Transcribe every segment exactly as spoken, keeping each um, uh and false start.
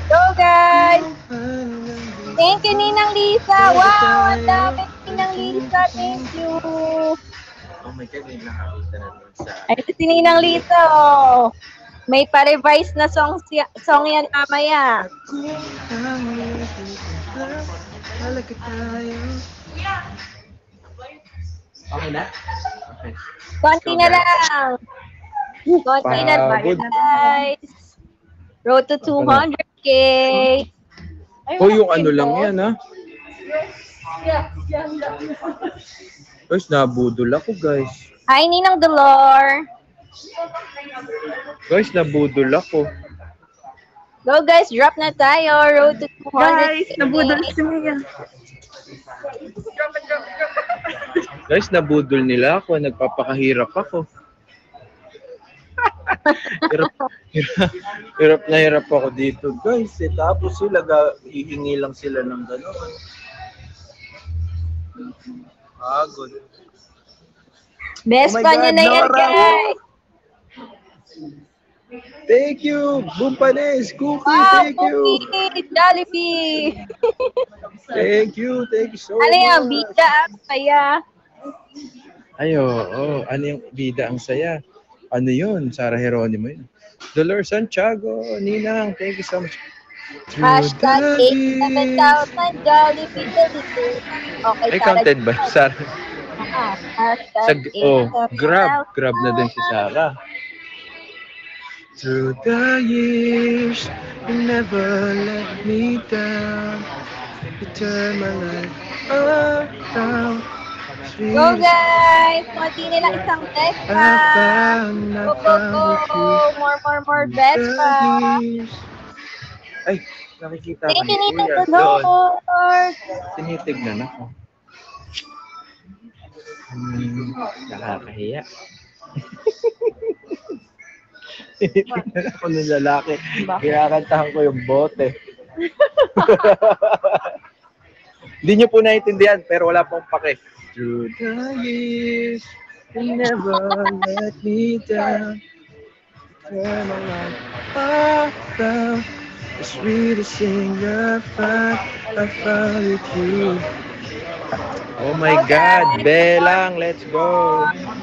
Go, guys! Thank you, Ninang Lisa! Wow! Ang dami, Ninang Lisa! Thank you! Oh my God, may nakakita na dun sa... Ay, si Ninang Lisa, oh! May pa-revise na song, song yan mamaya. Okay na? Okay. Konti na lang. Konti na lang, guys. Road to two hundred K. Oh, yung ano lang yan, ha? Guys, nabudol ako, guys. Hi, Ninang Dolor. Guys, nabudol ako. Go, guys. Drop na tayo. Road to two hundred K. Guys, nabudol si Mia. Guys, nabudol nila ako. Nagpapakahirap ako. hirap, hirap, hirap na hirap ako dito, guys. Eh, tapos sila, hihingi lang sila ng gano'n. Pagod. Best Oh my pa God, niya na yan, Nora! guys. Thank you, Bumpanes, Cookie, Wow, thank you. Cookie, Jollibee. Thank you, thank you so Ano yan, much. bida, kaya. Ayo, oh, ano yung bida ang saya? Ano yun? Sarah Geronimo yun. Dolor Santiago, Ninang, thank you so much. Hashtag eighty-seven thousand Jollibee delivery. Okay, Ay, counted ba? Sarah. Ah, Sa, hashtag oh, eighty-seven grab. thousand. Grab na din si Sarah. Through the years, you never let me down. You turn my life around. Go, guys! Kunti nila isang Vespa. Go, go, go! More, more, more Vespa. Ay, nakikita ko Thank you, ni Ninang Kuya doon. Dolor. Tinitignan ako. Hmm, nakakahiya. Tinitignan ako ng lalaki. Kinakantahan ko yung bote. Hindi nyo po naiintindihan, pero wala pong pake. Through the years, you never let me down. Turn my life around. The sweetest thing I found, I found with you. Oh my God, Belang, let's go.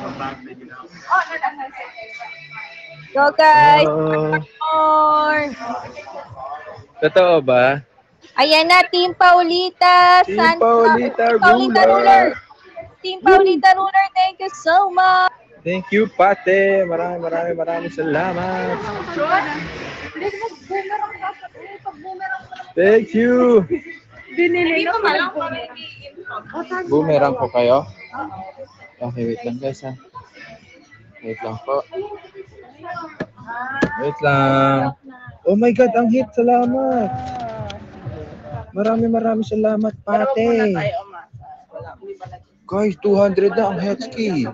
Go, guys! Oh, More! totoo ba? Ayan na, Team Paulita. Team San- Paulita Team Paulita Ruler. Ruler. Team Paulita Ruler, thank you so much. Thank you, Pate. Maraming, maraming, maraming salamat. Thank you. Binili na ko. Boomerang po kayo? Okay, wait lang guys ha. Wait lang po. Wait lang. Oh my God, ang hit. Salamat. Maraming maraming salamat, Pate. Guys, two hundred na ang headski.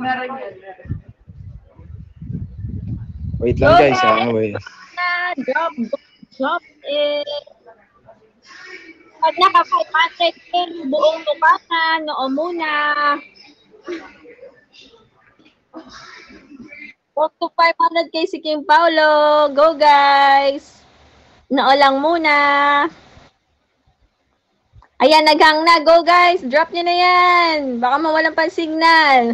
Wait lang guys ha. Wait. Drop, drop it. Pag naka five hundred K, buong tukasan, noo muna. Walk to five hundred K si Kim Paulo. Go, guys. Noo lang muna. Ayan, naghang na. Go, guys. Drop nyo na yan. Baka mawalan pa signal.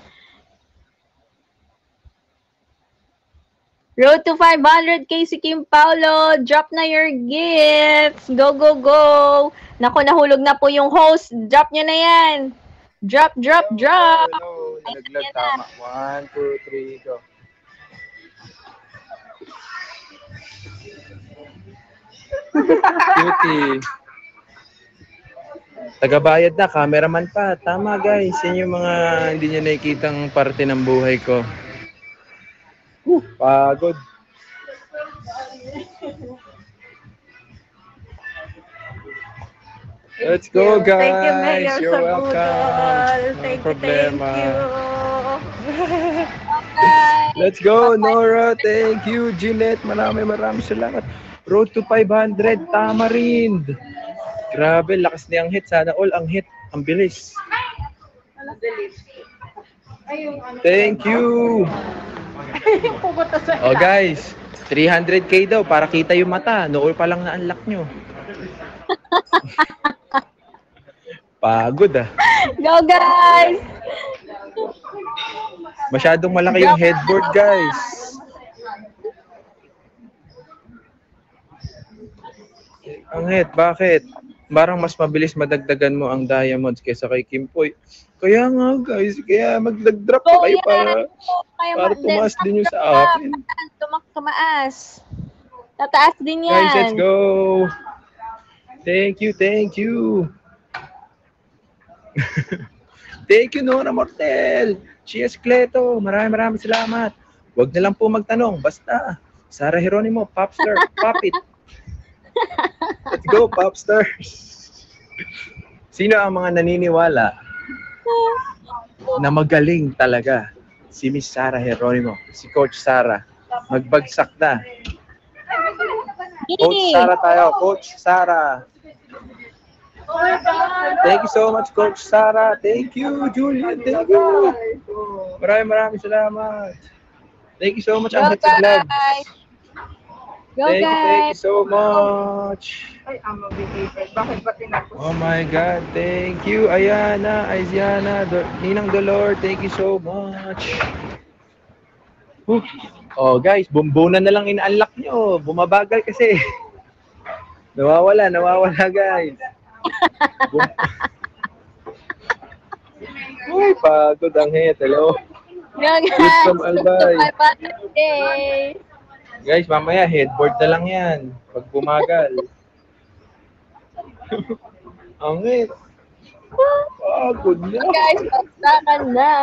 Road to five hundred K si Kim Paulo. Drop na your gifts. Go, go, go. Naku, nahulog na po yung host. Drop nyo na yan. Drop, drop, drop. Hello, naglag tama. One, two, three, go. Cutie. Tagabayad na, cameraman pa. Tama guys, yan yung mga hindi nyo nakikitang parte ng buhay ko. Uh, pagod. Let's go guys. Thank you, Mayor You're sa welcome. Google. No Thank you, problema. thank you. Let's go, Nora. Thank you, Jeanette. Maraming maraming salamat. Road to five hundred, Tamarind. Grabe, lakas niyang hit. Sana all ang hit. Ang bilis. Thank you. Oh guys, three hundred K daw para kita yung mata. Noon pa lang na-unlock nyo. Pagod ah. Go, guys! Masyadong malaki yung headboard, guys. Angit, bakit? Parang mas mabilis madagdagan mo ang diamonds kaysa kay Kimpoy. Kaya nga, guys. Kaya magdag-drop pa kayo para, Kaya para tumaas din yung sa akin. Tumak tumaas. Tataas din yan. Guys, let's go. Thank you, thank you. Thank you, Nora Mortel. Cheers, Cleto. Maraming maraming salamat. Huwag na lang po magtanong. Basta, Sarah Geronimo, Popstar, Pop it. Let's go, Popstars. Sino ang mga naniniwala na magaling talaga? Si Miss Sarah Geronimo, si Coach Sarah. Magbagsak na. Coach Sarah tayo, Coach Sarah. Thank you so much, Coach Sarah. Thank you, Julian. Thank you. Maraming maraming salamat. Thank you so much, Go, Angit sa Vlog. guys! Go, Thank you, thank you guys! so much. Ay, amo bigay. Bakit ba tinapos? Oh my God, thank you, Ayana, Aiziana, Do Ninang Dolor, thank you so much. Whew. Oh guys, bumbunan na lang in-unlock nyo. Bumabagal kasi. Nawawala, nawawala guys. Bum Uy, pagod ang head. Hello. Go, guys! From Albay. five hundred K! Guys, mamaya headboard na lang yan. Pag bumagal. Ang head. Pagod na. Guys, pagsakan na!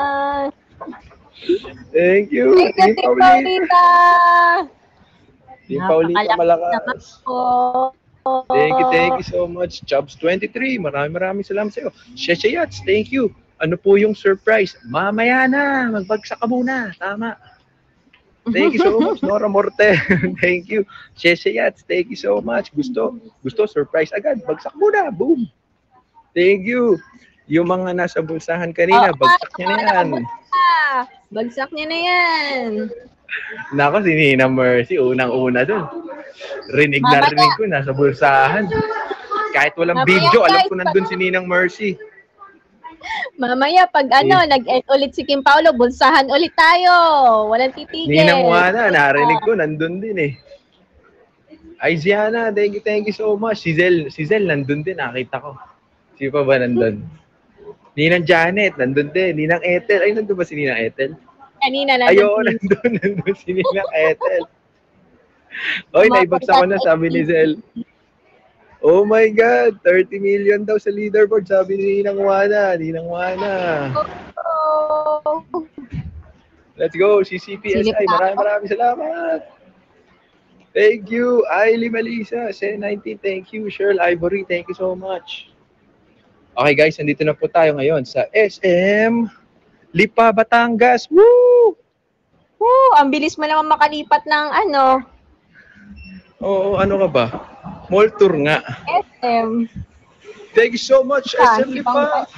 Thank you. Thank you, Team Paulita! Team Paulita malakas. Po. Thank you, thank you so much. Jobs twenty-three, maraming maraming salamat sa iyo. Sheshayats, thank you. Ano po yung surprise? Mamaya na, magbagsak ka muna. Tama. Thank you so much, Nora Morte. Thank you. Sheshayats, thank you so much. Gusto, gusto, surprise agad. Bagsak muna, boom. Thank you. Yung mga nasa bulsahan kanina, Oh, bagsak niya na yan. Ah, bagsak niya na yan. Nako, si Nina Mercy, unang-una dun. Rinig na Mamaya. rinig ko, nasa bulsahan. Kahit walang Mamaya, video, alam guys, ko nandun si Ninang Mercy. Mamaya, pag ano, nag-end ulit si Kim Paulo, bulsahan ulit tayo. Walang titigil. Ninang Juana, narinig ko, nandun din eh. Aiziana, thank you, thank you so much. Si Zel, si Zel nandun din, nakita ko. Si pa ba nandun? Ninang Janet, nandun din. Ninang Ethel, ay nandun ba si Ninang Ethel? Kanina na. Ayun, nandun, nandun si Ninang Ethel. Oy, naibagsak ko na, sabi ni Zel. Oh my God, thirty million daw sa leaderboard, sabi ni Ninang Juana. Ninang Juana. Oh. Let's go, si C P S I. Maraming maraming salamat. Thank you, Ailey Malisa. Sen nineteen, thank you. Cheryl Ivory, thank you so much. Okay guys, nandito na po tayo ngayon sa S M Lipa, Batangas. Woo! Woo, ang bilis mo naman makalipat ng ano, Oo, ano ka ba? Mall tour nga. S M. Thank you so much, Ah, S M Lipa.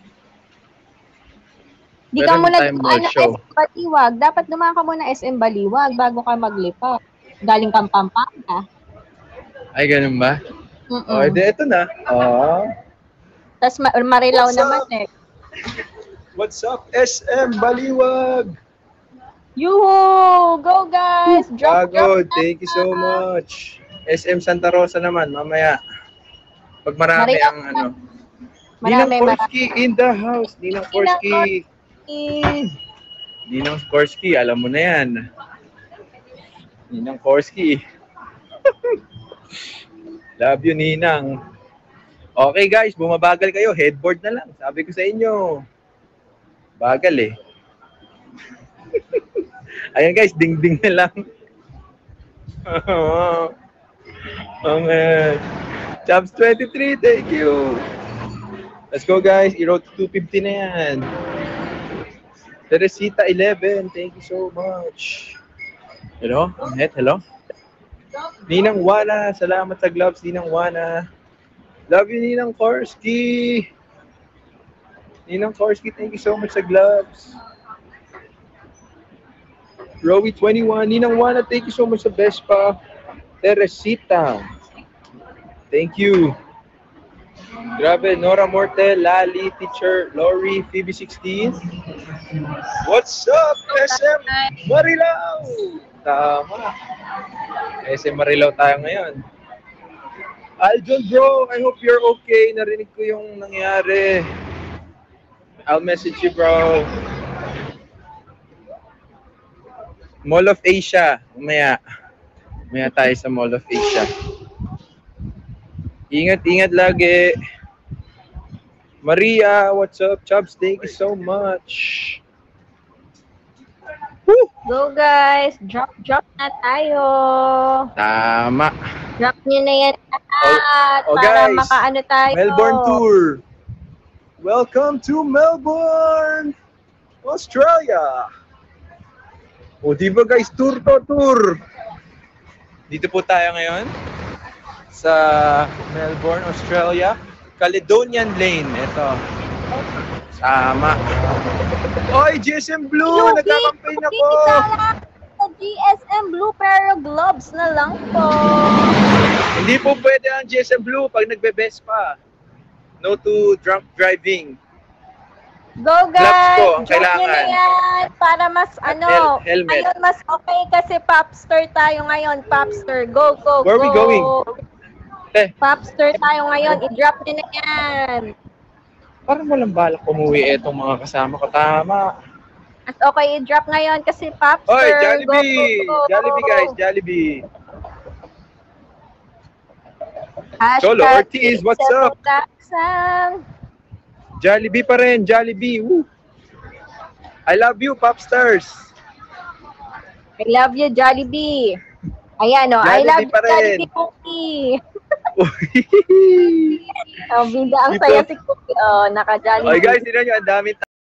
Di ka Meron muna tayong dumaan mall ng show. S M Baliwag. Dapat dumaan ka muna S M Baliwag bago ka maglipa. Galing kang Pampanga. Ay, ganun ba? Mm-mm. Okay, di, ito na. Oh. Tapos ma- Marilaw What's naman up? eh. What's up, S M Baliwag? Yuhu! Go guys! Drop, Pagod, drop. thank you so much. S M Santa Rosa naman, mamaya. Pag marami Marilaw ang ano. Marami, Ninang Korsky in the house. Ninang Korsky. Ninang Korsky, alam mo na yan. Ninang Korsky. Love you, Ninang. Okay guys, bumabagal kayo. Headboard na lang. Sabi ko sa inyo. Bagal eh. Ayan guys, ding-ding na lang. Okay. Chops twenty-three, thank you. Let's go guys, i-road to two fifty na yan. Teresita eleven, thank you so much. Hello, Annette, hello. Ninang Wana, salamat sa gloves, Ninang Wana. Love you, Ninang Korsky. Ninang Korsky, thank you so much sa gloves. Rowie twenty-one, Ninang Juana, thank you so much sa Vespa. Teresita, thank you. Grabe, Nora Mortel, Lali, Teacher, Lori, Phoebe sixteen. What's up, S M Marilao? Tama. S M Marilao tayo ngayon. Aljon bro, I hope you're okay. Narinig ko yung nangyari. I'll message you bro. Mall of Asia. Umaya. Umaya tayo sa Mall of Asia. Ingat, ingat lagi. Maria, what's up? Chubbs, thank you so much. Woo! Go guys! Drop, drop na tayo! Tama. Drop nyo na yan lahat oh, para guys, makaano tayo. Melbourne Tour. Welcome to Melbourne, Australia. O, di ba guys, tour to tour. Dito po tayo ngayon sa Melbourne, Australia. Caledonian Lane, ito. Tama. Oy, G S M Blue, nagkakampaign ako. Sa G S M Blue, pero gloves na lang po. Hindi po pwede ang G S M Blue pag nagbe-best pa. No to drunk driving. Go guys! Gloves po ang Drop nyo kailangan. na yan para mas At ano, hel- helmet. ngayon mas okay kasi Popster tayo ngayon. Popster, go, go, Where are go! we going? Eh, Popster tayo ngayon, i-drop nyo na yan. parang walang balak umuwi etong mga kasama ko. Tama. At okay, i-drop ngayon kasi Popster, Oy, go, Jollibee! go, go! Jollibee guys, Jollibee. Hashtag Cholo Ortiz, what's up? Taksang. Jollibee pa rin, Jollibee. Woo. I love you, Popstars. I love you, Jollibee. Ayan o, I love Jollibee you, pa rin. Jollibee Cookie. Oh, bida ang Dito. saya si Cookie. Oh, naka-Jollibee. Okay guys, tignan nyo, ang dami